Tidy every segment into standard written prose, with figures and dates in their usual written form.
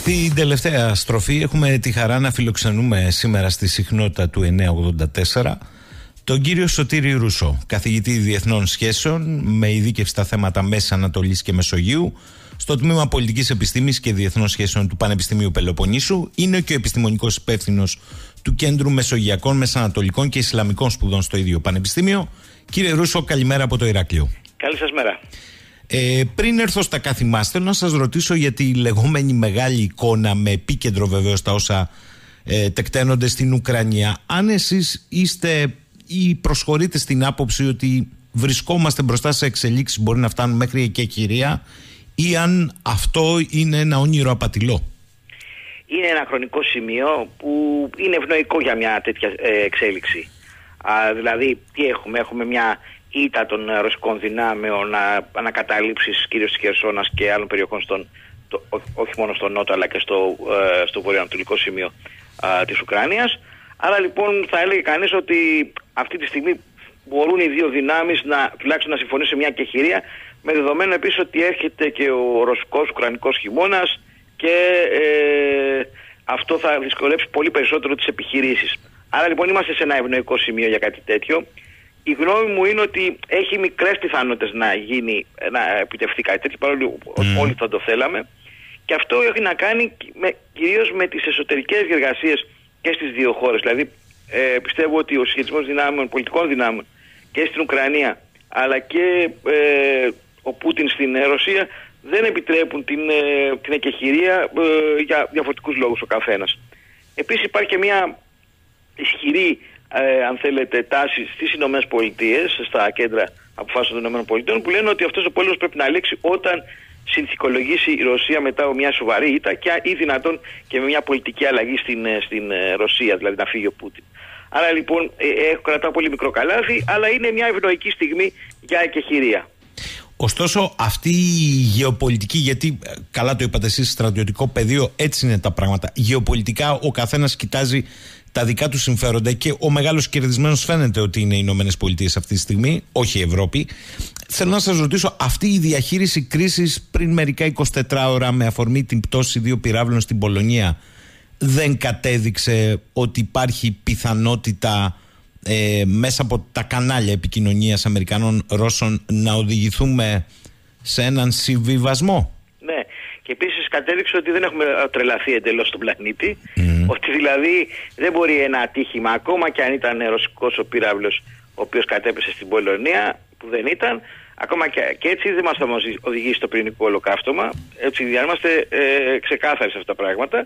Στην τελευταία στροφή έχουμε τη χαρά να φιλοξενούμε σήμερα στη συχνότητα του 984 τον κύριο Σωτήρη Ρούσο, καθηγητή διεθνών σχέσεων με ειδίκευση στα θέματα Μέσης Ανατολής και Μεσογείου στο τμήμα Πολιτικής Επιστήμης και Διεθνών Σχέσεων του Πανεπιστημίου Πελοποννήσου. Είναι και ο επιστημονικός υπεύθυνος του Κέντρου Μεσογειακών, Μεσανατολικών και Ισλαμικών Σπουδών στο ίδιο Πανεπιστήμιο. Κύριε Ρούσο, καλημέρα από το Ηράκλειο. Καλή σας μέρα. Πριν έρθω στα κάθημά, θέλω να σας ρωτήσω για τη λεγόμενη μεγάλη εικόνα, με επίκεντρο βεβαίως τα όσα τεκταίνονται στην Ουκρανία. Αν εσείς είστε ή προσχωρείτε στην άποψη ότι βρισκόμαστε μπροστά σε εξελίξεις που μπορεί να φτάνουν μέχρι εκεχηρία, ή αν αυτό είναι ένα όνειρο απατηλό. Είναι ένα χρονικό σημείο που είναι ευνοϊκό για μια τέτοια εξέλιξη. Δηλαδή, τι έχουμε? Έχουμε μια ήττα των ρωσικών δυνάμεων, ανακαταλήψεις κυρίως της Χερσόνας και άλλων περιοχών, όχι μόνο στο νότο αλλά και στο βορειοανατολικό σημείο της Ουκρανίας. Άρα λοιπόν θα έλεγε κανείς ότι αυτή τη στιγμή μπορούν οι δύο δυνάμεις τουλάχιστον να συμφωνήσουν σε μια εκεχηρία, με δεδομένο επίσης ότι έρχεται και ο ρωσικός-ουκρανικός χειμώνας και αυτό θα δυσκολέψει πολύ περισσότερο τις επιχειρήσεις. Άρα λοιπόν είμαστε σε ένα ευνοϊκό σημείο για κάτι τέτοιο. Η γνώμη μου είναι ότι έχει μικρές πιθανότητες να επιτευχθεί κάτι τέτοιο, παρόλο που όλοι θα το θέλαμε. Και αυτό έχει να κάνει κυρίως με τις εσωτερικές διεργασίες και στις δύο χώρες. Δηλαδή πιστεύω ότι ο συσχετισμός δυνάμεων, πολιτικών δυνάμεων και στην Ουκρανία αλλά και ο Πούτιν στην Ρωσία δεν επιτρέπουν την εκεχηρία για διαφορετικούς λόγους ο καθένας. Επίσης υπάρχει και μια ισχυρή αν θέλετε τάση στις Ηνωμένες Πολιτείες, στα κέντρα αποφάσεων των Ηνωμένων Πολιτείων, που λένε ότι αυτός ο πόλεμος πρέπει να λήξει όταν συνθηκολογήσει η Ρωσία μετά από μια σοβαρή ήττα ή δυνατόν και με μια πολιτική αλλαγή στην Ρωσία, δηλαδή να φύγει ο Πούτιν. Άρα λοιπόν κρατάω πολύ μικρό καλάθι, αλλά είναι μια ευνοϊκή στιγμή για εκεχηρία. Ωστόσο, αυτή η γεωπολιτική, γιατί καλά το είπατε εσείς, στρατιωτικό πεδίο, έτσι είναι τα πράγματα. Γεωπολιτικά ο καθένας κοιτάζει τα δικά του συμφέροντα και ο μεγάλος κερδισμένος φαίνεται ότι είναι οι Ηνωμένες Πολιτείες αυτή τη στιγμή, όχι η Ευρώπη. Θέλω να σας ρωτήσω, αυτή η διαχείριση κρίσης πριν μερικά 24 ώρα με αφορμή την πτώση 2 πυράβλων στην Πολωνία δεν κατέδειξε ότι υπάρχει πιθανότητα μέσα από τα κανάλια επικοινωνίας Αμερικανών Ρώσων να οδηγηθούμε σε έναν συμβιβασμό? Ναι. Και επίσης κατέδειξε ότι δεν έχουμε τρελαθεί εντελώς στον πλανήτη. Ότι δηλαδή δεν μπορεί ένα ατύχημα, ακόμα και αν ήταν ρωσικός ο πύραυλος ο οποίος κατέπεσε στην Πολωνία, που δεν ήταν, ακόμα και έτσι δεν μας θα οδηγήσει στο πυρηνικό ολοκαύτωμα. Έτσι είμαστε ξεκάθαροι σε αυτά τα πράγματα.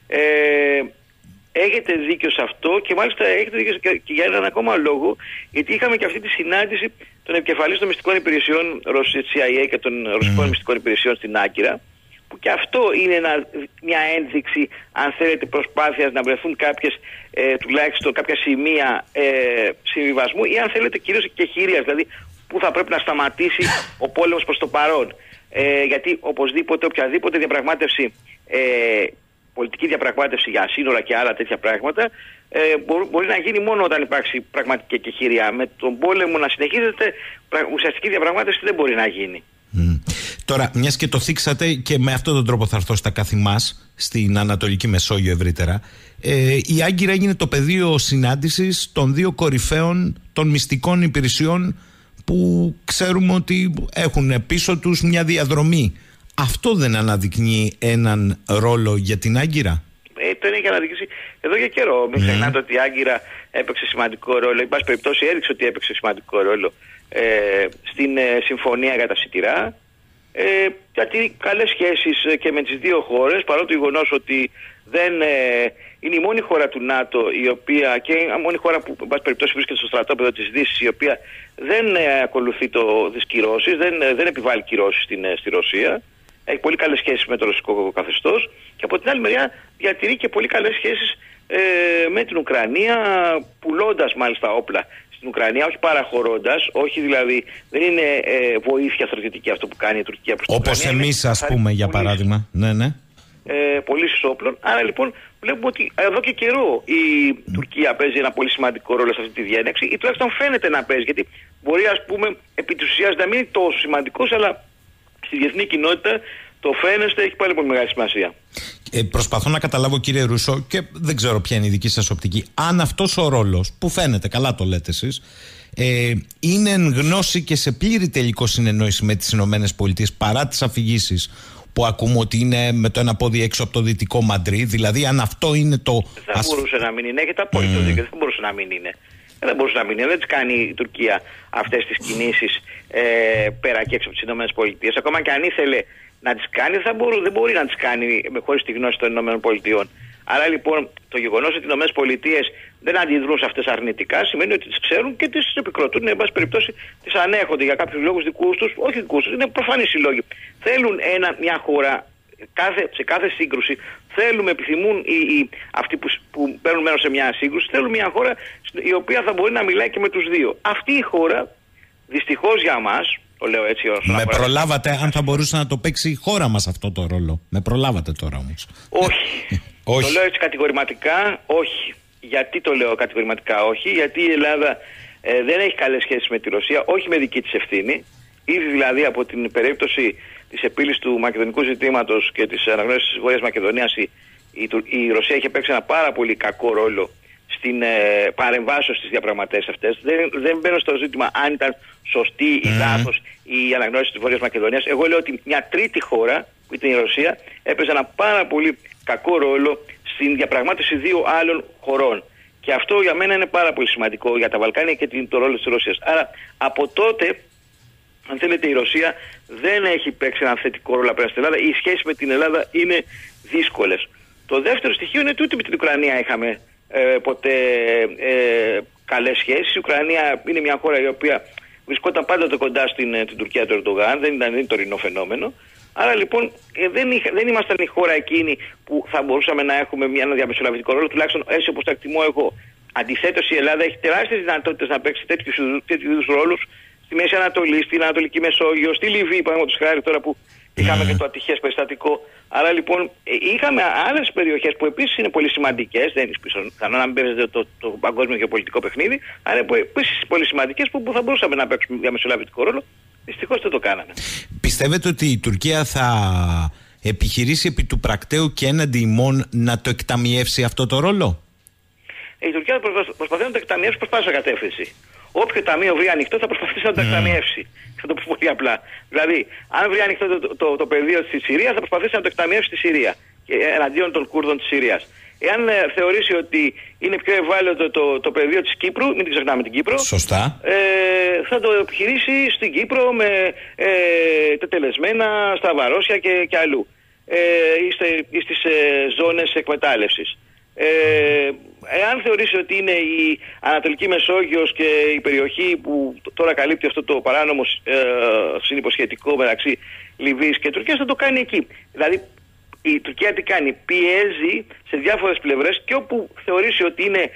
Έχετε δίκιο σε αυτό και μάλιστα έχετε δίκιο και για έναν ακόμα λόγο, γιατί είχαμε και αυτή τη συνάντηση των επικεφαλής των μυστικών υπηρεσιών CIA και των ρωσικών μυστικών υπηρεσιών στην Άγκυρα, που και αυτό είναι μια ένδειξη, αν θέλετε, προσπάθειας να βρεθούν τουλάχιστον κάποια σημεία συμβιβασμού, ή αν θέλετε κυρίως εκεχηρίας, δηλαδή που θα πρέπει να σταματήσει ο πόλεμος προς το παρόν. Γιατί οπωσδήποτε οποιαδήποτε διαπραγμάτευση, πολιτική διαπραγμάτευση για σύνορα και άλλα τέτοια πράγματα μπορεί να γίνει μόνο όταν υπάρξει πραγματική εκεχηρία. Με τον πόλεμο να συνεχίζεται, ουσιαστική διαπραγμάτευση δεν μπορεί να γίνει. Τώρα, μιας και το θίξατε και με αυτόν τον τρόπο θα έρθω στα καθημάς, στην Ανατολική Μεσόγειο ευρύτερα, η Άγκυρα έγινε το πεδίο συνάντησης των δύο κορυφαίων των μυστικών υπηρεσιών που ξέρουμε ότι έχουν πίσω τους μια διαδρομή. Αυτό δεν αναδεικνύει έναν ρόλο για την Άγκυρα? Το έχει αναδείξει εδώ για καιρό. Μην ξεχνάτε ότι η Άγκυρα έπαιξε σημαντικό ρόλο, εν πάση περιπτώσει έδειξε ότι έπαιξε σημαντικό ρόλο στην συμφωνία για τα σιτηρά. Γιατί καλές σχέσεις και με τις δύο χώρες, παρότι το γεγονός ότι δεν είναι η μόνη χώρα του ΝΑΤΟ η οποία, και η μόνη χώρα που εν πάση περιπτώσει βρίσκεται στο στρατόπεδο της Δύσης, η οποία δεν ακολουθεί τις κυρώσεις, δεν επιβάλλει κυρώσεις στη Ρωσία. Έχει πολύ καλές σχέσεις με το ρωσικό καθεστώς και από την άλλη μεριά διατηρεί και πολύ καλές σχέσεις με την Ουκρανία, πουλώντας μάλιστα όπλα στην Ουκρανία, όχι παραχωρώντας, όχι δηλαδή, δεν είναι βοήθεια στρατιωτική αυτό που κάνει η Τουρκία προς την Ουκρανία. Όπως εμείς, ας πούμε, για παράδειγμα. Ναι. Πωλήσεις όπλων. Άρα λοιπόν βλέπουμε ότι εδώ και καιρό η Τουρκία παίζει ένα πολύ σημαντικό ρόλο σε αυτή τη διένεξη, ή τουλάχιστον φαίνεται να παίζει, γιατί μπορεί, ας πούμε, επί της ουσίας να μην είναι τόσο σημαντικός, αλλά στη διεθνή κοινότητα το φαίνεστε έχει πάλι πολύ μεγάλη σημασία. Προσπαθώ να καταλάβω, κύριε Ρούσο, και δεν ξέρω ποια είναι η δική σας οπτική. Αν αυτός ο ρόλος, που φαίνεται, καλά το λέτε εσείς, είναι εν γνώση και σε πλήρη τελικό συνεννόηση με τις ΗΠΑ, παρά τις αφηγήσεις που ακούμε ότι είναι με το ένα πόδι έξω από το δυτικό Μαντρίδ, δηλαδή αν αυτό είναι το... Δεν μπορούσε να μην είναι, έχετε απόλυτο δίκιο, δεν μπορούσε να μην είναι. Δεν μπορούσε να μην είναι, δεν τις κάνει η Τουρκία αυτές τις κινήσεις πέρα και έξω από τις ΗΠΑ. Ακόμα και αν ήθελε να τις κάνει, δεν μπορεί να τις κάνει χωρίς τη γνώση των ΗΠΑ. Άρα λοιπόν το γεγονός ότι οι ΗΠΑ δεν αντιδρούν σε αυτές αρνητικά σημαίνει ότι τις ξέρουν και τις επικροτούν, εν πάση περιπτώσει τις ανέχονται για κάποιους λόγους δικούς τους, όχι δικούς τους, είναι προφανείς οι λόγοι. Θέλουν μια χώρα, σε κάθε σύγκρουση, επιθυμούν αυτοί που παίρνουν μέρος σε μια σύγκρουση, θέλουν μια χώρα η οποία θα μπορεί να μιλάει και με τους δύο. Αυτή η χώρα, δυστυχώς για μας, το λέω έτσι. Με προλάβατε αν θα μπορούσε να το παίξει η χώρα μας αυτό το ρόλο. Με προλάβατε τώρα όμως. Όχι. Το λέω έτσι κατηγορηματικά, όχι. Γιατί το λέω κατηγορηματικά όχι? Γιατί η Ελλάδα δεν έχει καλές σχέσεις με τη Ρωσία, όχι με δική της ευθύνη. Ήδη δηλαδή από την περίπτωση της επίλυσης του μακεδονικού ζητήματος και της αναγνώρισης της Βόρειας Μακεδονίας, η Ρωσία είχε παίξει ένα πάρα πολύ κακό ρόλο στην παρεμβάσεω στις διαπραγματεύσεις αυτές. Δεν μπαίνω στο ζήτημα αν ήταν σωστή ή λάθος η αναγνώριση της Βόρειας Μακεδονίας. Εγώ λέω ότι μια τρίτη χώρα, που ήταν η Ρωσία, έπαιζε ένα πάρα πολύ κακό ρόλο στην διαπραγμάτευση δύο άλλων χωρών. Και αυτό για μένα είναι πάρα πολύ σημαντικό για τα Βαλκάνια και το ρόλο της Ρωσίας. Άρα από τότε, αν θέλετε, η Ρωσία δεν έχει παίξει ένα θετικό ρόλο απέναντι στην Ελλάδα. Οι σχέσεις με την Ελλάδα είναι δύσκολες. Το δεύτερο στοιχείο είναι ότι ούτε με την Ουκρανία είχαμε ποτέ καλές σχέσεις. Η Ουκρανία είναι μια χώρα η οποία βρισκόταν πάντοτε κοντά στην Τουρκία του Ερντογάν, δεν ήταν τωρινό φαινόμενο. Άρα λοιπόν δεν ήμασταν η χώρα εκείνη που θα μπορούσαμε να έχουμε ένα διαμεσολαβητικό ρόλο, τουλάχιστον έτσι όπως το εκτιμώ εγώ. Αντιθέτως, η Ελλάδα έχει τεράστιες δυνατότητες να παίξει τέτοιου είδους ρόλους στη Μέση Ανατολή, στην Ανατολική Μεσόγειο, στη Λιβύη, παραδείγματος χάρη, τώρα που είχαμε και το ατυχές περιστατικό. Άρα λοιπόν είχαμε άλλες περιοχές που επίσης είναι πολύ σημαντικές, δεν είναι πιθανό να μην παίζεται το παγκόσμιο γεωπολιτικό παιχνίδι, αλλά επίσης πολύ σημαντικές που θα μπορούσαμε να παίξουμε διαμεσολαβητικό ρόλο. Δυστυχώς δεν το κάναμε. Πιστεύετε ότι η Τουρκία θα επιχειρήσει επί του πρακτέου και έναντι ημών να το εκταμιεύσει αυτό το ρόλο? Η Τουρκία προσπαθεί να το εκταμιεύσει προς πάσα κατεύθυνση. Όποιο ταμείο βρει ανοιχτό θα προσπαθήσει να το εκταμιεύσει. Θα το πω πολύ απλά. Δηλαδή, αν βρει ανοιχτό το πεδίο στη Συρία, θα προσπαθήσει να το εκταμιεύσει στη Συρία εναντίον των Κούρδων της Συρίας. Εάν θεωρήσει ότι είναι πιο ευάλωτο το πεδίο της Κύπρου, μην την ξεχνάμε την Κύπρο. Σωστά. Θα το επιχειρήσει στην Κύπρο με τετελεσμένα στα Βαρόσια και αλλού. Ή στις ζώνες εκμετάλλευσης. Εάν θεωρήσει ότι είναι η Ανατολική Μεσόγειος και η περιοχή που τώρα καλύπτει αυτό το παράνομο συνυποσχετικό μεταξύ Λιβύης και Τουρκίας, θα το κάνει εκεί. Δηλαδή η Τουρκία τι κάνει? Πιέζει σε διάφορες πλευρές και όπου θεωρήσει ότι είναι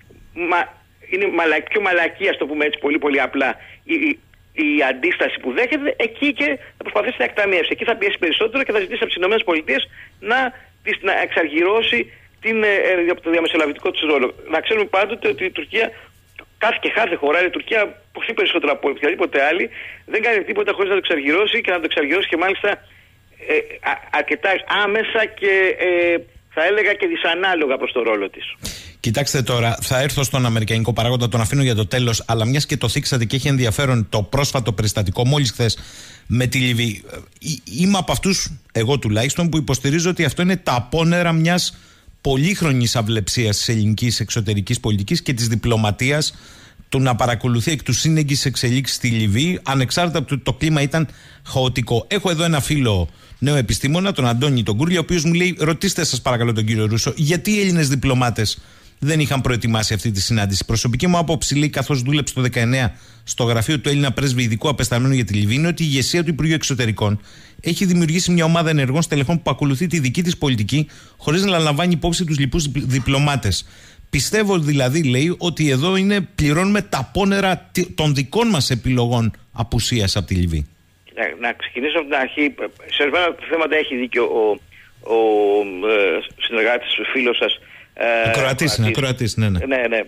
πιο μαλακή, ας το πούμε έτσι πολύ πολύ απλά, η αντίσταση που δέχεται, εκεί και θα προσπαθήσει να εκταμιεύσει. Εκεί θα πιέσει περισσότερο και θα ζητήσει από τις ΗΠΑ να εξαργυρώσει το διαμεσολαβητικό της ρόλο. Να ξέρουμε πάντοτε ότι η Τουρκία, κάθε χώρα, η Τουρκία πολύ περισσότερο από οποιαδήποτε άλλη, δεν κάνει τίποτα χωρίς να το εξαργυρώσει και να το εξαργυρώσει και μάλιστα αρκετά άμεσα και θα έλεγα και δυσανάλογα προς το ρόλο της. Κοιτάξτε τώρα, θα έρθω στον αμερικανικό παράγοντα, τον αφήνω για το τέλος, αλλά μιας και το θίξατε και έχει ενδιαφέρον το πρόσφατο περιστατικό μόλις χθες με τη Λιβύη. Είμαι από αυτούς, εγώ τουλάχιστον, που υποστηρίζω ότι αυτό είναι τα απόνερα μιας πολύχρονης αυλεψίας της ελληνικής εξωτερικής πολιτικής και της διπλωματίας, του να παρακολουθεί εκ του σύνεγγυς εξελίξεις στη Λιβύη, ανεξάρτητα από το κλίμα ήταν χαοτικό. Έχω εδώ ένα φίλο νέο επιστήμονα, τον Αντώνη τον Κούρλη, ο οποίος μου λέει: ρωτήστε σας παρακαλώ τον κύριο Ρούσο, γιατί οι Έλληνες διπλωμάτες δεν είχαν προετοιμάσει αυτή τη συνάντηση? Η προσωπική μου άποψη, λέει, καθώς δούλεψε το 19 στο γραφείο του Έλληνα πρέσβη ειδικού απεσταλμένου για τη Λιβύη, είναι ότι η ηγεσία του Υπουργείου Εξωτερικών έχει δημιουργήσει μια ομάδα ενεργών στελεχών που ακολουθεί τη δική της πολιτική, χωρίς να λαμβάνει υπόψη τους λοιπούς διπλωμάτες. Πιστεύω δηλαδή, λέει, ότι εδώ πληρώνουμε τα πόνερα των δικών μας επιλογών απουσίας από τη Λιβύη. Να ξεκινήσω από την αρχή. Σε ορισμένα θέματα έχει δίκιο ο συνεργάτης, ο φίλος σας. Ακροατής, ναι.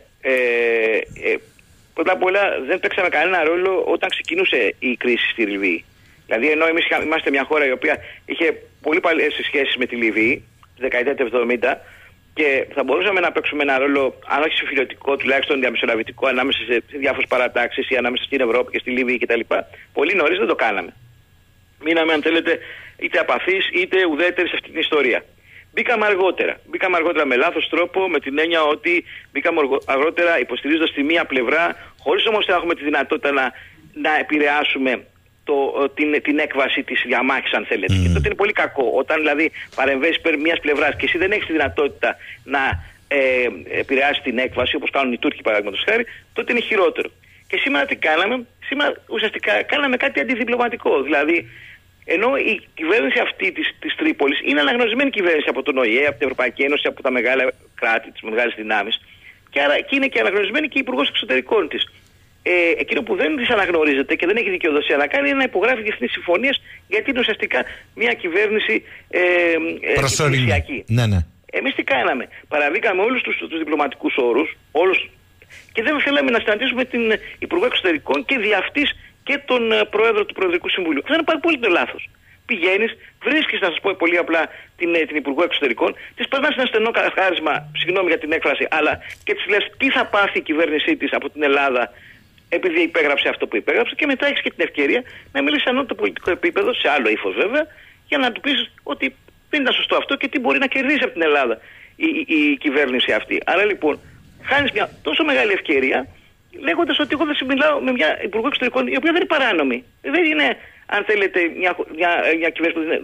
Πρώτα απ' όλα δεν παίξαμε κανένα ρόλο όταν ξεκινούσε η κρίση στη Λιβύη. Δηλαδή ενώ εμείς είμαστε μια χώρα η οποία είχε πολύ παλιές σχέσεις με τη Λιβύη, τη δεκαετία του 70, και θα μπορούσαμε να παίξουμε ένα ρόλο, αν όχι συμφιλιωτικό, τουλάχιστον διαμεσολαβητικό, ανάμεσα σε διάφορες παρατάξεις ή ανάμεσα στην Ευρώπη και στη Λιβύη κτλ. Πολύ νωρίς δεν το κάναμε. Μείναμε, αν θέλετε, είτε απαθείς είτε ουδέτεροι σε αυτή την ιστορία. Μπήκαμε αργότερα με λάθος τρόπο, με την έννοια ότι μπήκαμε αργότερα υποστηρίζοντας τη μία πλευρά, χωρίς όμως να έχουμε τη δυνατότητα να επηρεάσουμε την έκβαση της διαμάχης, αν θέλετε. Και τότε είναι πολύ κακό. Όταν δηλαδή παρεμβαίνεις υπέρ μιας πλευράς και εσύ δεν έχεις τη δυνατότητα να επηρεάσεις την έκβαση, όπως κάνουν οι Τούρκοι παραδείγματος χάρη, τότε είναι χειρότερο. Και σήμερα τι κάναμε? Σήμερα ουσιαστικά κάναμε κάτι αντιδιπλωματικό. Δηλαδή, ενώ η κυβέρνηση αυτή της Τρίπολης είναι αναγνωρισμένη κυβέρνηση από τον ΟΗΕ, από την Ευρωπαϊκή Ένωση, από τα μεγάλα κράτη, τις μεγάλες δυνάμεις, και άρα και είναι και αναγνωρισμένη και η Υπουργός Εξωτερικών της. Εκείνο που δεν της αναγνωρίζεται και δεν έχει δικαιοδοσία να κάνει είναι να υπογράφει διεθνείς συμφωνίες, γιατί είναι ουσιαστικά μια κυβέρνηση προσωρινή. Ναι. Εμείς τι κάναμε? Παραβήκαμε όλους τους διπλωματικούς όρους, και δεν θέλαμε να συναντήσουμε την Υπουργό Εξωτερικών και δι' αυτής και τον Πρόεδρο του Προεδρικού Συμβουλίου. Αυτό είναι πάρα πολύ το λάθος. Πηγαίνεις, βρίσκεις, να σας πω πολύ απλά, την Υπουργό Εξωτερικών, της περνάς ένα στενό χάρισμα, συγγνώμη για την έκφραση, αλλά και της λες τι θα πάθει η κυβέρνησή της από την Ελλάδα, επειδή υπέγραψε αυτό που υπέγραψε, και μετά έχεις και την ευκαιρία να μιλήσεις σε ανώτατο πολιτικό επίπεδο, σε άλλο ύφος βέβαια, για να του πεις ότι δεν ήταν σωστό αυτό και τι μπορεί να κερδίσει από την Ελλάδα η κυβέρνηση αυτή. Άρα λοιπόν, χάνεις μια τόσο μεγάλη ευκαιρία, λέγοντας ότι εγώ θα συμμιλάω με μια Υπουργό Εξωτερικών, η οποία δεν είναι παράνομη. Δεν είναι, αν θέλετε, μια κυβέρνηση που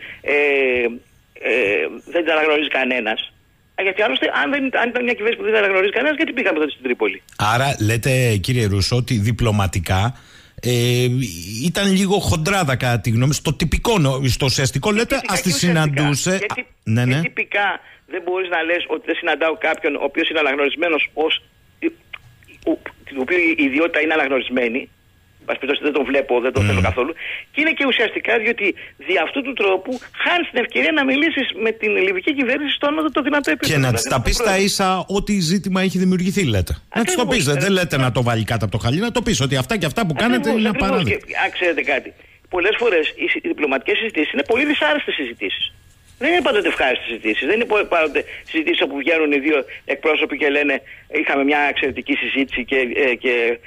δεν την αναγνωρίζει κανένας. Γιατί άλλωστε, αν ήταν μια κυβέρνηση που δεν την αναγνωρίζει κανένας, γιατί πήγαμε τότε στην Τρίπολη? Άρα, λέτε, κύριε Ρούσο, ότι διπλωματικά ήταν λίγο χοντράδα, κατά τη γνώμη, στο τυπικό, στο ουσιαστικό, λέτε, ας τη συναντούσε. Και τυπικά δεν μπορείς να λες ότι δεν συναντάω κάποιον ο οποίος είναι αναγνωρισμένος την οποία η ιδιότητα είναι αναγνωρισμένη. Δεν τον βλέπω, δεν τον θέλω καθόλου. Και είναι και ουσιαστικά διότι δι' αυτού του τρόπου χάνεις την ευκαιρία να μιλήσεις με την λιβική κυβέρνηση στο ανώτατο δυνατό επίπεδο. Και να της τα πεις τα ίσα ό,τι ζήτημα έχει δημιουργηθεί, λέτε. Να της το πεις. Δεν λέτε να το βάλει κάτω από το χαλί, να το πεις ότι αυτά και αυτά που κάνετε είναι απαράδεκτα. Ξέρετε κάτι. Πολλές φορές οι διπλωματικές συζητήσεις είναι πολύ δυσάρεστες συζητήσεις. Δεν είναι πάντοτε ευχάριστες συζητήσεις. Δεν είναι πάντοτε συζητήσεις όπου βγαίνουν οι δύο εκπρόσωποι και λένε είχαμε μια εξαιρετική συζήτηση και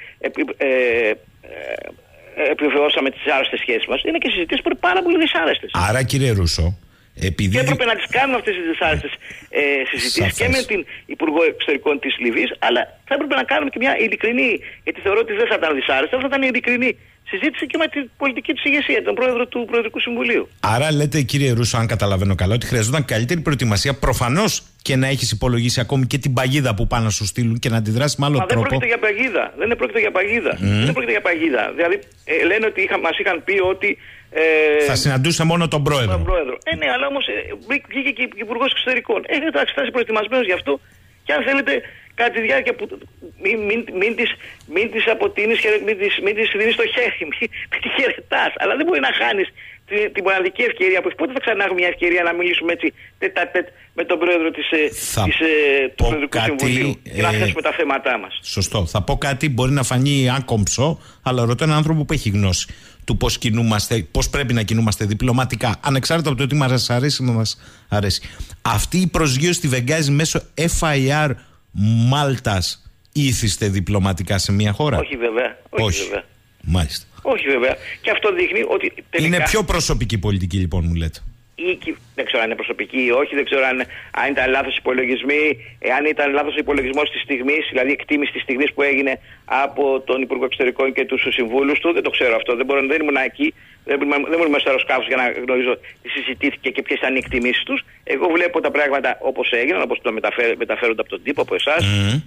επιβεβαιώσαμε τις άρρωστες σχέσεις μας. Είναι και συζητήσεις που είναι πάρα πολύ δυσάρεστες. Άρα, κύριε Ρούσο, επειδή... Και έπρεπε να τις κάνουμε αυτές τις δυσάρεστες συζητήσεις και με την Υπουργό Εξωτερικών της Λιβύης, αλλά θα έπρεπε να κάνουμε και μια ειλικρινή, γιατί θεωρώ ότι δεν θα ήταν δυσάρεστα, θα ήταν ειλικρινή συζήτηση και με την πολιτική της ηγεσία, τον Πρόεδρο του Προεδρικού Συμβουλίου. Άρα, λέτε, κύριε Ρούσο, αν καταλαβαίνω καλά, ότι χρειαζόταν καλύτερη προετοιμασία, προφανώς, και να έχεις υπολογίσει ακόμη και την παγίδα που πάνε να σου στείλουν και να αντιδράσεις με άλλο τρόπο. Δεν πρόκειται για παγίδα. Δεν πρόκειται για παγίδα. Δεν πρόκειται για παγίδα. Δηλαδή, λένε ότι μας είχαν πει ότι. Θα συναντούσε μόνο τον Πρόεδρο. Ναι, αλλά όμως βγήκε και Υπουργός Εξωτερικών. Εντάξει, θα είσαι προετοιμασμένος γι' αυτό, και αν θέλετε, κατά τη διάρκεια που μην τις αποτείνεις και μην τις δίνεις στο χέρι, μην τη χαιρετάς. Αλλά δεν μπορεί να χάνεις την μοναδική ευκαιρία που έχει. Πότε θα ξανά έχουμε μια ευκαιρία να μιλήσουμε έτσι τέτα-τέτ με τον Πρόεδρο του Προεδρικού Συμβουλίου και να θέσουμε τα θέματά μας? Σωστό. Θα πω κάτι, μπορεί να φανεί άκομψο, αλλά ρωτώ έναν άνθρωπο που έχει γνώση του πώς πρέπει να κινούμαστε διπλωματικά, ανεξάρτητα από το τι μας αρέσει ή δεν μας αρέσει. Αυτή η προσγείωση στη Βεγγάζη μέσω FIR Μάλτας ήθιστε διπλωματικά σε μια χώρα? Όχι βέβαια. Όχι βέβαια. Μάλιστα. Όχι βέβαια. Και αυτό δείχνει ότι τελικά... Είναι πιο προσωπική πολιτική, λοιπόν, μου λέτε. Δεν ξέρω αν είναι προσωπική ή όχι, δεν ξέρω αν ήταν λάθος υπολογισμοί, αν ήταν λάθος υπολογισμός της στιγμής, δηλαδή εκτίμηση της στιγμής που έγινε από τον Υπουργό Εξωτερικών και τους συμβούλους του. Δεν το ξέρω αυτό. Δεν ήμουν εκεί, δεν ήμουν μέσα στο αεροσκάφος για να γνωρίζω τι συζητήθηκε και ποιες ήταν οι εκτιμήσεις τους. Εγώ βλέπω τα πράγματα όπως έγιναν, όπως το μεταφέρονται από τον τύπο, από εσάς,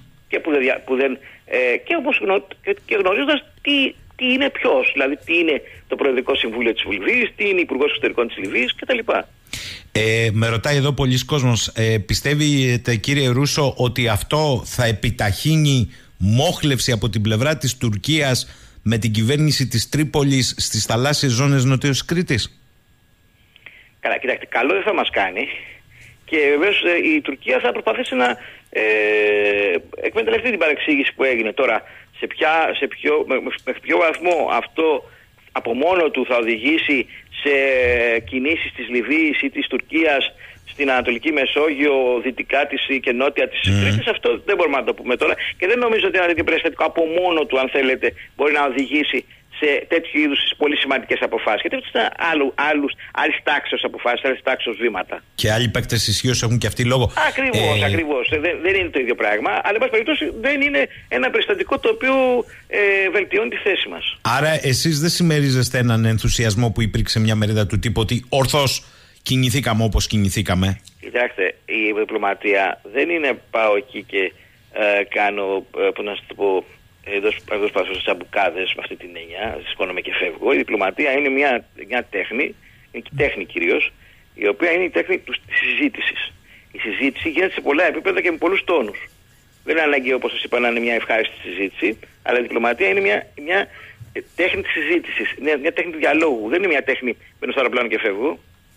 και γνωρίζοντας τι είναι ποιος, δηλαδή τι είναι το Προεδρικό Συμβούλιο της Λιβύης, τι είναι Υπουργός Εξωτερικών της Λιβύης κτλ. Με ρωτάει εδώ πολλοί κόσμος, πιστεύετε, κύριε Ρούσο, ότι αυτό θα επιταχύνει μόχλευση από την πλευρά της Τουρκίας με την κυβέρνηση της Τρίπολης στις θαλάσσιες ζώνες νοτίως Κρήτης? Καλά, κοιτάξτε, καλό δεν θα μας κάνει, και βεβαίως η Τουρκία θα προσπαθήσει να εκμεταλλευτεί την παρεξήγηση που έγινε τώρα. Με ποιο βαθμό αυτό από μόνο του θα οδηγήσει σε κινήσεις της Λιβύης ή της Τουρκίας στην Ανατολική Μεσόγειο, δυτικά της και νότια της Κρήτης, αυτό δεν μπορούμε να το πούμε τώρα. Και δεν νομίζω ότι ένα τέτοιο περιστατικό από μόνο του, αν θέλετε, μπορεί να οδηγήσει σε τέτοιου είδους πολύ σημαντικές αποφάσεις. Γιατί αυτό είναι άλλης τάξεως αποφάσεις, άλλης τάξεως βήματα. Και άλλοι παίκτες ισχύως έχουν και αυτοί λόγο. Ακριβώς. Δεν είναι το ίδιο πράγμα. Αλλά, εν πάση περιπτώσει, δεν είναι ένα περιστατικό το οποίο βελτιώνει τη θέση μας. Άρα, εσείς δεν συμμερίζεστε έναν ενθουσιασμό που υπήρξε μια μερίδα του τύπου ότι ορθώς κινηθήκαμε όπως κινηθήκαμε? Κοιτάξτε, η διπλωματία δεν είναι πάω εκεί και κάνω, να σου το πω, εδώ πάω σε αμπουκάδες με αυτή την έννοια, σηκώνομαι και φεύγω. Η διπλωματία είναι μια τέχνη, είναι και τέχνη κυρίως, η οποία είναι η τέχνη της συζήτησης. Η συζήτηση γίνεται σε πολλά επίπεδα και με πολλούς τόνους. Δεν είναι αναγκαίο, όπως σας είπα, να είναι μια ευχάριστη συζήτηση, αλλά η διπλωματία είναι μια τέχνη της συζήτησης, μια τέχνη του διαλόγου. Δεν είναι μια τέχνη μπαίνω στο αεροπλάνο και φεύγω.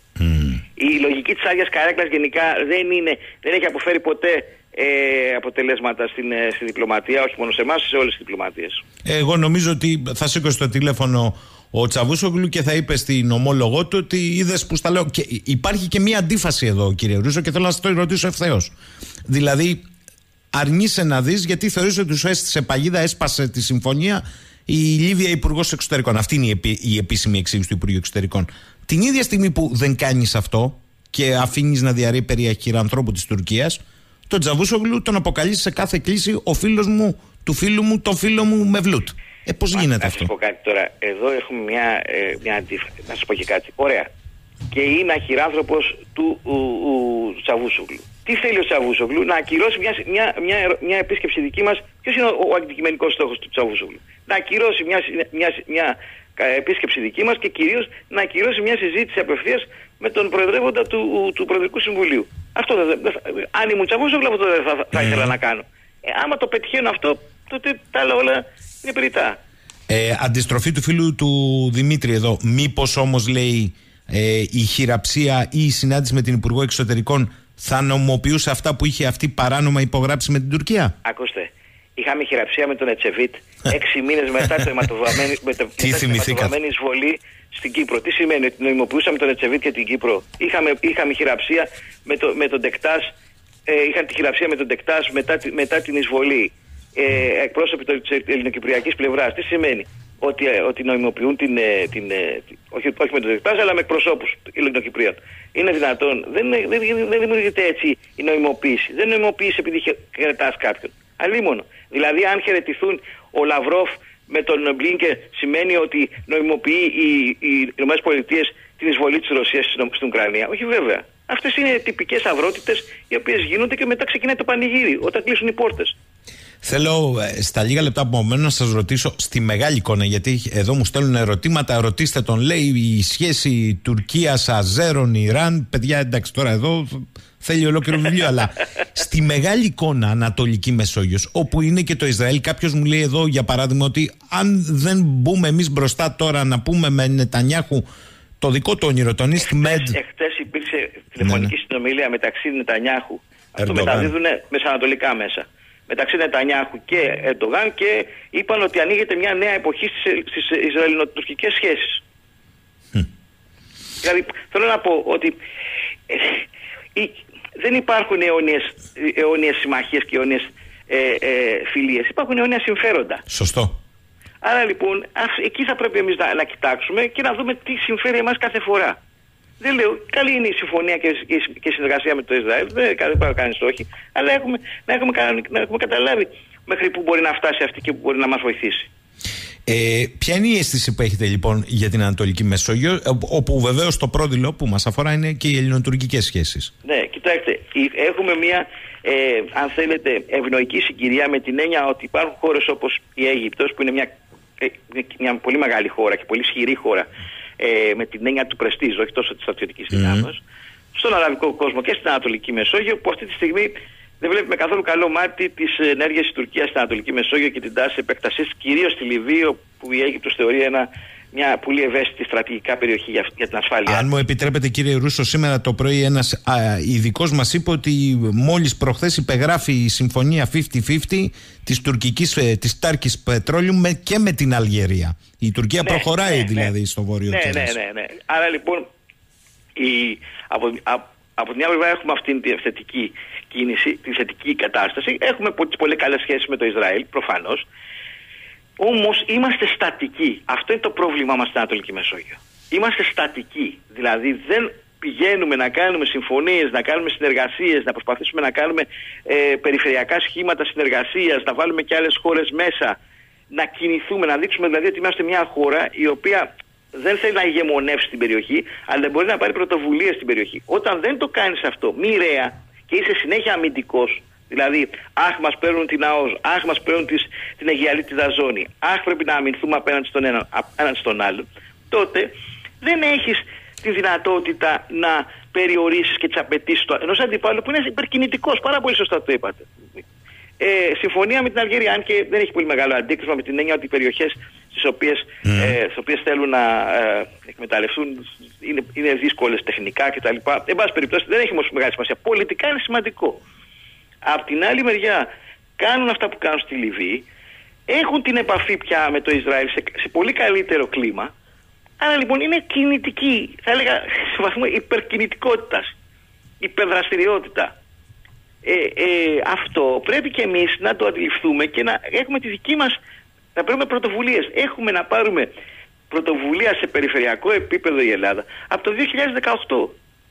Η λογική της άδειας καρέκλας γενικά δεν έχει αποφέρει ποτέ αποτελέσματα στη διπλωματία, όχι μόνο σε εμάς, σε όλες τις διπλωματίες. Εγώ νομίζω ότι θα σήκωσε το τηλέφωνο ο Τσαβούσογλου και θα είπε στην ομόλογό του ότι είδες που στα λέω. Και υπάρχει και μία αντίφαση εδώ, κύριε Ρούσο, και θέλω να σας το ρωτήσω ευθέως. Δηλαδή, αρνείσαι να δεις γιατί θεωρείς ότι σου έστησε παγίδα, έσπασε τη συμφωνία η Λίβια Υπουργός Εξωτερικών. Αυτή είναι η επίσημη εξήγηση του Υπουργείου Εξωτερικών. Την ίδια στιγμή που δεν κάνεις αυτό και αφήνεις να διαρρεί περί αχυρανθρώπου της Τουρκίας, τον Τσαβούσογλου τον αποκαλείς σε κάθε κλίση ο φίλος μου, του φίλου μου, τον φίλο μου Μευλούτ. Πώς γίνεται αυτό? Να σας πω κάτι τώρα. Εδώ έχουμε μια αντίφαση. Να σας πω και κάτι. Ωραία. Και είναι αχυράνθρωπος του Τσαβούσογλου. Τι θέλει ο Τσαβούσογλου? Να ακυρώσει μια επίσκεψη δική μας. Ποιος είναι ο αντικειμενικός στόχος του Τσαβούσογλου? Να ακυρώσει μια επίσκεψη δική μας και κυρίως να ακυρώσει μια συζήτηση απευθείας με τον Προεδρεύοντα του Προεδρικού Συμβουλίου. Αυτό αν ήμουν Τσαβούσογλου, αυτό δεν θα ήθελα να κάνω. Άμα το πετυχαίνω αυτό, τότε τα άλλα όλα είναι περιττά. Αντιστροφή του φίλου του Δημήτρη εδώ. Μήπως όμως, λέει, η χειραψία ή η συνάντηση με την Υπουργό Εξωτερικών θα νομοποιούσε αυτά που είχε αυτή παράνομα υπογράψει με την Τουρκία? Ακούστε, είχαμε χειραψία με τον Ετσεβίτ 6 μήνες μετά την αιματοβαμμένη εισβολή στην Κύπρο. Τι σημαίνει? Ότι νομιμοποιούσαμε τον Ετσεβίτ και την Κύπρο. Είχαμε χειραψία με τον Ντεκτάς. Είχαν τη χειραψία με τον Ντεκτάς μετά την εισβολή. Εκπρόσωποι της ελληνοκυπριακής πλευράς. Τι σημαίνει? Ότι νομιμοποιούν όχι με τον Ντεκτάς, αλλά με εκπροσώπους Ελληνοκυπρίων. Είναι δυνατόν? Δεν δημιουργείται έτσι η νομιμοποίηση. Δεν νομιμοποιείς επειδή χαιρετάς κάποιον. Αλλήμωνο. Δηλαδή, αν χαιρετηθούν ο Λαυρόφ με τον Μπλίνκερ, σημαίνει ότι νομιμοποιεί οι ΗΠΑ την εισβολή της Ρωσίας στην Ουκρανία? Όχι, βέβαια. Αυτές είναι τυπικές αυρότητες οι οποίες γίνονται και μετά ξεκινάει το πανηγύρι όταν κλείσουν οι πόρτες. Θέλω στα λίγα λεπτά που μένω να σας ρωτήσω στη μεγάλη εικόνα, γιατί εδώ μου στέλνουν ερωτήματα. Ρωτήστε τον, λέει, η σχέση Τουρκίας, Αζέρων, Ιράν. Παιδιά, εντάξει, τώρα εδώ θέλει ολόκληρο βιβλίο, αλλά στη μεγάλη εικόνα Ανατολική Μεσόγειος, όπου είναι και το Ισραήλ, κάποιος μου λέει εδώ, για παράδειγμα, ότι αν δεν μπούμε εμείς μπροστά τώρα να πούμε με Νετανιάχου το δικό του όνειρο, τον EastMed. Εχθές υπήρξε τηλεφωνική συνομιλία μεταξύ Νετανιάχου. Αυτό μεταδίδουν μεσανατολικά μέσα. Μεταξύ Νετανιάχου και Ερντογάν, και είπαν ότι ανοίγεται μια νέα εποχή στις Ισραηλινοτουρκικές σχέσεις. Δηλαδή, θέλω να πω ότι δεν υπάρχουν αιώνιες συμμαχίες και αιώνιες φιλίες. Υπάρχουν αιώνια συμφέροντα. Σωστό. Άρα λοιπόν, εκεί θα πρέπει εμείς να κοιτάξουμε και να δούμε τι συμφέρει εμάς κάθε φορά. Δεν λέω, καλή είναι η συμφωνία και η συνεργασία με το Ισραήλ, δεν πρέπει να κάνει στόχοι, αλλά να έχουμε καταλάβει μέχρι που μπορεί να φτάσει αυτή και που μπορεί να μας βοηθήσει. Ποια είναι η αίσθηση που έχετε λοιπόν για την Ανατολική Μεσόγειο, όπου βεβαίως το πρόδειλο που μας αφορά είναι και οι ελληνοτουρκικές σχέσεις? Ναι, κοιτάξτε, έχουμε μια, αν θέλετε, ευνοϊκή συγκυρία, με την έννοια ότι υπάρχουν χώρες όπως η Αίγυπτος, που είναι μια πολύ μεγάλη χώρα και πολύ ισχυρή χώρα, με την έννοια του πρεστίζ, όχι τόσο της στρατιωτικής δυνάμεως, στον αραβικό κόσμο και στην Ανατολική Μεσόγειο, που αυτή τη στιγμή δεν βλέπει με καθόλου καλό μάτι τις ενέργειες της Τουρκίας στην Ανατολική Μεσόγειο και την τάση επέκτασης, κυρίως στη Λιβύη, που η Αίγυπτος θεωρεί μια πολύ ευαίσθητη στρατηγικά περιοχή για την ασφάλεια. Αν μου επιτρέπετε, κύριε Ρούσο, σήμερα το πρωί ένας ειδικός μας είπε ότι μόλις προχθές υπεγράφει η συμφωνία 50-50 της Τάρκης Πετρόλιου και με την Αλγερία. Η Τουρκία προχωράει δηλαδή στο βόρειο Κέρας. Ναι. Άρα λοιπόν από την άλλη πλευρά έχουμε αυτή τη θετική κίνηση, τη θετική κατάσταση. Έχουμε πολύ καλές σχέσεις με το Ισραήλ, προφανώς. Όμως είμαστε στατικοί. Αυτό είναι το πρόβλημά μας στην Ανατολική Μεσόγειο. Είμαστε στατικοί. Δηλαδή δεν πηγαίνουμε να κάνουμε συμφωνίες, να κάνουμε συνεργασίες, να προσπαθήσουμε να κάνουμε περιφερειακά σχήματα συνεργασίας, να βάλουμε και άλλες χώρες μέσα, να κινηθούμε, να δείξουμε δηλαδή ότι είμαστε μια χώρα η οποία δεν θέλει να ηγεμονεύσει την περιοχή, αλλά μπορεί να πάρει πρωτοβουλία στην περιοχή. Όταν δεν το κάνεις αυτό μοιραία και είσαι συνέχεια αμυντικός, δηλαδή, μας παίρνουν την ΑΟΣ, μας παίρνουν την Αιγιαλίτιδα ζώνη, πρέπει να αμυνθούμε απέναντι στον έναν, απέναντι στον άλλον, τότε δεν έχεις τη δυνατότητα να περιορίσεις και τις απαιτήσεις του ενός αντιπάλου που είναι υπερκινητικός. Πάρα πολύ σωστά το είπατε. Συμφωνία με την Αλγερία, αν και δεν έχει πολύ μεγάλο αντίκρισμα, με την έννοια ότι οι περιοχές στις οποίες θέλουν να εκμεταλλευτούν είναι δύσκολες τεχνικά κτλ. Εν πάση περιπτώσει, δεν έχει όμως μεγάλη σημασία. Πολιτικά είναι σημαντικό. Απ' την άλλη μεριά κάνουν αυτά που κάνουν στη Λιβύη, έχουν την επαφή πια με το Ισραήλ σε πολύ καλύτερο κλίμα, άρα λοιπόν είναι κινητική, θα έλεγα σε βαθμό υπερκινητικότητας, υπερδραστηριότητα. Αυτό πρέπει και εμείς να το αντιληφθούμε και να έχουμε τη δική μας, να παίρνουμε πρωτοβουλίες. Έχουμε να πάρουμε πρωτοβουλία σε περιφερειακό επίπεδο η Ελλάδα από το 2018.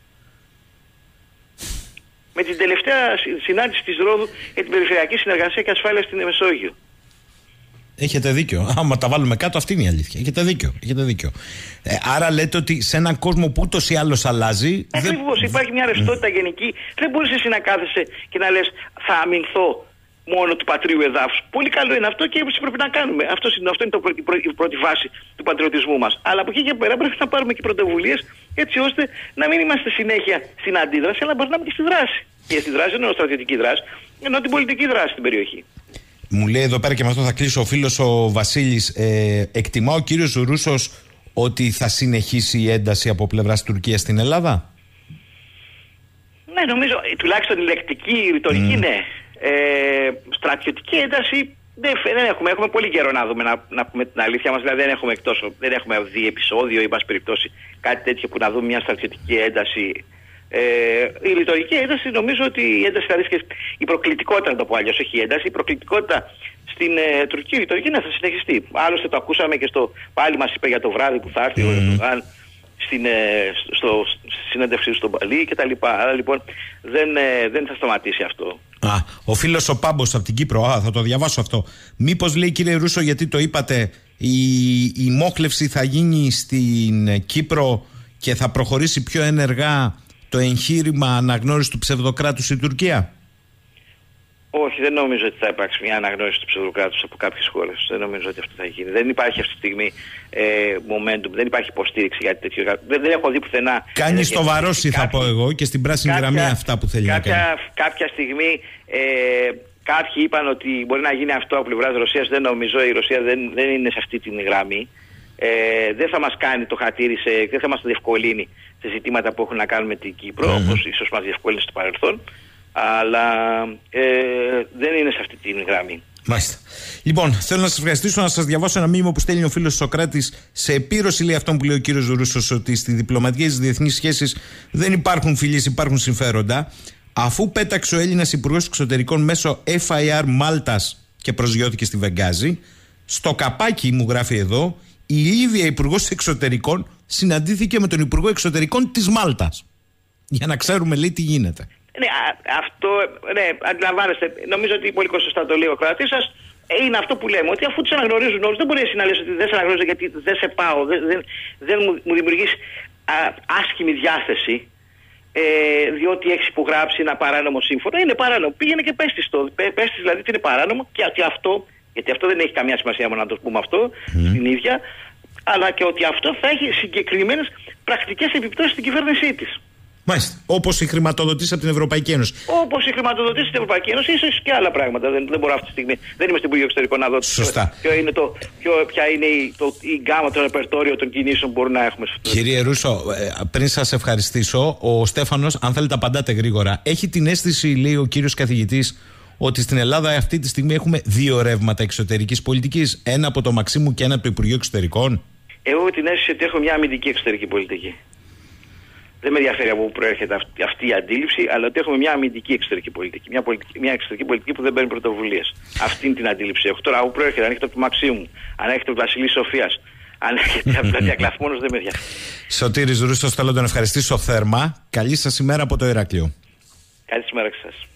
Με την τελευταία συνάντηση της Ρόδου για την περιφερειακή συνεργασία και ασφάλεια στην Μεσόγειο. Έχετε δίκιο. Άμα τα βάλουμε κάτω, αυτή είναι η αλήθεια. Έχετε δίκιο. Άρα λέτε ότι σε έναν κόσμο που ούτως ή άλλως αλλάζει. Ακριβώς. Υπάρχει μια ρευστότητα γενική. Δεν μπορείς εσύ να κάθεσαι και να λες θα αμυνθώ μόνο του πατρίου εδάφους. Πολύ καλό είναι αυτό και έτσι πρέπει να κάνουμε. Αυτό είναι η πρώτη βάση του πατριωτισμού μας. Αλλά από εκεί και πέρα πρέπει να πάρουμε και πρωτοβουλίες έτσι ώστε να μην είμαστε συνέχεια στην αντίδραση, αλλά μπορεί να είμαστε και στη δράση. Και στη δράση δεν εννοώ στρατιωτική δράση, εννοώ την πολιτική δράση στην περιοχή. Μου λέει εδώ πέρα, και με αυτό θα κλείσω, ο φίλος ο Βασίλης, εκτιμά ο κύριος Ρούσος ότι θα συνεχίσει η ένταση από πλευράς Τουρκίας στην Ελλάδα? Ναι, νομίζω τουλάχιστον η λεκτική, η ρητορική ναι. Στρατιωτική ένταση δεν έχουμε. Έχουμε πολύ καιρό να δούμε, να πούμε την αλήθεια μας. Δηλαδή δεν έχουμε δει επεισόδιο ή πάση περιπτώσει κάτι τέτοιο που να δούμε μια στρατιωτική ένταση. Η ρητορική ένταση, νομίζω ότι η ένταση θα και η προκλητικότητα, να το πω αλλιώς, όχι η ένταση, η προκλητικότητα στην τουρκική ρητορική θα συνεχιστεί. Άλλωστε το ακούσαμε και πάλι μας είπε για το βράδυ που θα έρθει ο Ερντογάν στη συνέντευξή του στον Παλί κτλ. Άρα λοιπόν δεν θα σταματήσει αυτό. Ο φίλος ο Πάμπος από την Κύπρο, θα το διαβάσω αυτό. Μήπως, λέει, κύριε Ρούσο, γιατί το είπατε, η μόχλευση θα γίνει στην Κύπρο και θα προχωρήσει πιο ενεργά το εγχείρημα αναγνώριση του ψευδοκράτους στην Τουρκία? Όχι, δεν νομίζω ότι θα υπάρξει μια αναγνώριση του ψευδοκράτους από κάποιες χώρες. Δεν νομίζω ότι αυτό θα γίνει. Δεν υπάρχει αυτή τη στιγμή momentum, δεν υπάρχει υποστήριξη για τέτοιο. Δεν έχω δει πουθενά. Κάνει στο βαρόσι, θα πω εγώ, και στην πράσινη γραμμή αυτά που θέλει να κάνει. Κάποια στιγμή κάποιοι είπαν ότι μπορεί να γίνει αυτό από πλευράς Ρωσίας. Δεν νομίζω. Η Ρωσία δεν είναι σε αυτή την γραμμή. Δεν θα μας κάνει το χατήρι, δεν θα μας το διευκολύνει σε ζητήματα που έχουν να κάνουν με την Κύπρο, όπως ίσως μας διευκολύνει στο παρελθόν, αλλά δεν είναι σε αυτή την γραμμή. Μάλιστα. Λοιπόν, θέλω να σας ευχαριστήσω, να σας διαβάσω ένα μήνυμα που στέλνει ο φίλος Σοκράτης σε επίρρωση, λέει, αυτό που λέει ο κύριος Ρούσος, ότι στη διπλωματική στις διεθνείς σχέσεις δεν υπάρχουν φιλίες, υπάρχουν συμφέροντα. Αφού πέταξε ο Έλληνας Υπουργός Εξωτερικών μέσω FIR Μάλτας και προσγειώθηκε στη Βενγκάζη, στο καπάκι, μου γράφει εδώ, η Λίβια Υπουργός Εξωτερικών συναντήθηκε με τον Υπουργό Εξωτερικών της Μάλτας. Για να ξέρουμε, λέει, τι γίνεται. Ναι, αυτό, ναι, αντιλαμβάνεστε. Νομίζω ότι πολύ σωστά το λέει ο κρατής σας. Είναι αυτό που λέμε, ότι αφού τους αναγνωρίζουν όλους, δεν μπορεί εσύ να λες ότι δεν σε αναγνωρίζω γιατί δεν σε πάω, δεν μου δημιουργείς άσχημη διάθεση, διότι έχεις υπογράψει ένα παράνομο σύμφωνο. Είναι παράνομο. Πήγαινε και πες της δηλαδή ότι είναι παράνομο και ότι αυτό, γιατί αυτό δεν έχει καμία σημασία μόνο να το πούμε αυτό στην ίδια, αλλά και ότι αυτό θα έχει συγκεκριμένες πρακτικές επιπτώσεις στην κυβέρνησή της. Μάλιστα. Όπως η χρηματοδοτήση από την Ευρωπαϊκή Ένωση. Όπως η χρηματοδοτήση στην Ευρωπαϊκή Ένωση, ίσως και άλλα πράγματα. Δεν μπορώ αυτή τη στιγμή. Δεν είμαι στην Υπουργείο Εξωτερικών να δω. Σωστά. Ποια είναι η γκάμα, το ρεπερτόριο των κινήσεων που μπορούμε να έχουμε. Κύριε Ρούσο, πριν σας ευχαριστήσω, ο Στέφανος, αν θέλετε απαντάτε γρήγορα, έχει την αίσθηση, λέει ο κύριος καθηγητής, ότι στην Ελλάδα αυτή τη στιγμή έχουμε δύο ρεύματα εξωτερικής πολιτικής. Ένα από το Μαξίμου και ένα από το Υπουργείο Εξωτερικών. Εγώ έχω την αίσθηση ότι έχω μια αμυντική εξωτερική πολιτική. Δεν με ενδιαφέρει από πού προέρχεται αυτή η αντίληψη, αλλά ότι έχουμε μια αμυντική εξωτερική πολιτική. Μια εξωτερική πολιτική που δεν παίρνει πρωτοβουλίες. Αυτή είναι την αντίληψη. Έχω τώρα, από πού προέρχεται, αν έχετε από το Μαξίμου, αν έχετε από τη Βασιλής Σοφίας, αν έχετε από την Διακλαθμόνος, δεν με ενδιαφέρει. Σωτήρης Ρούσος, θέλω να τον ευχαριστήσω θερμά. Καλή σας ημέρα από το Ηράκλειο. Καλή ημέρα και σας.